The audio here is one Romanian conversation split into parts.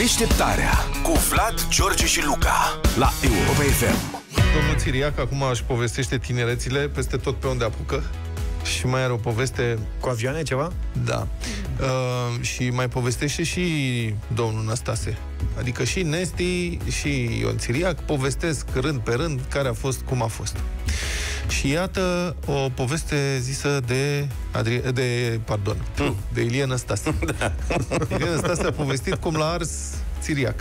Deșteptarea cu Vlad, George și Luca la Europa FM. Domnul Țiriac acum își povestește tinerețile peste tot pe unde apucă. Și mai are o poveste... Cu avioane ceva? Da. Și mai povestește și domnul Năstase. Adică și Nesti și Ion Țiriac povestesc rând pe rând care a fost, cum a fost. Și iată o poveste zisă de Ilie Năstase. Da. Ilie Năstase a povestit cum l-a ars Țiriac.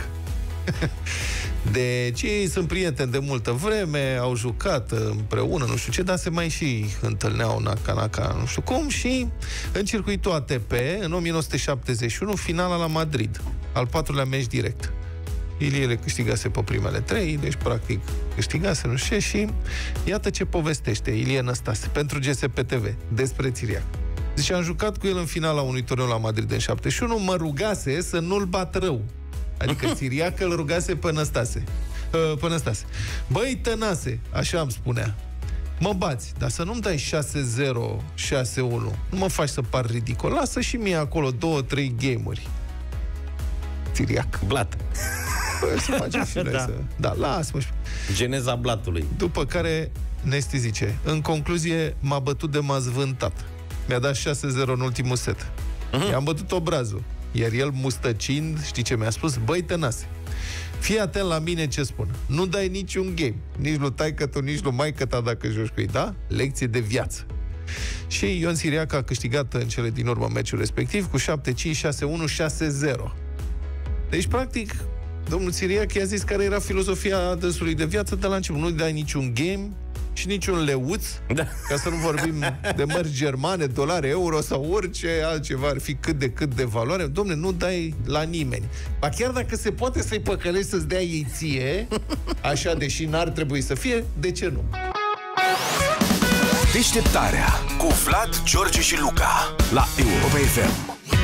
Deci ei sunt prieteni de multă vreme, au jucat împreună, nu știu ce, dar se mai și întâlneau naca, nu știu cum, și în circuitul ATP, în 1971, finala la Madrid, al 4-lea meci direct. Ilie le câștigase pe primele 3, deci practic câștigase, nu știu, și iată ce povestește Ilie Năstase pentru GSP TV despre Țiriac. Deci am jucat cu el în finala unui turneu la Madrid în 71, mă rugase să nu-l bat rău. Adică Țiriac îl rugase pe Năstase. Băi, Tănase, așa îmi spunea, mă bați, dar să nu-mi dai 6-0, 6-1. Nu mă faci să par ridicol. Lasă și mie acolo 2-3 game-uri. Țiriac. Blat. Păi, să facem și noi să... Da, lasă-mă. Geneza blatului. După care Nesti zice, în concluzie, m-a bătut de m-a zvântat. Mi-a dat 6-0 în ultimul set. I-am bătut obrazul. Iar el, mustăcind, știi ce mi-a spus? Băi, Tănase, fii atent la mine ce spun. Nu dai niciun game, nici lui taică-tu, nici lui maică-ta dacă joci cu ei, da? Lecție de viață. Și Ion Țiriac a câștigat în cele din urmă meciul respectiv cu 7-5, 6-1, 6-0. Deci, practic, domnul Țiriac i-a zis care era filozofia dânsului de viață de la început. Nu dai niciun game și niciun leuț, da. Ca să nu vorbim de mărci germane, dolari, euro sau orice altceva ar fi cât de valoare. Dom'le, nu dai la nimeni. Ba chiar dacă se poate să-i păcălești să-ți dea ei ție, așa, deși n-ar trebui să fie, de ce nu? Deșteptarea cu Vlad, George și Luca la Europa FM.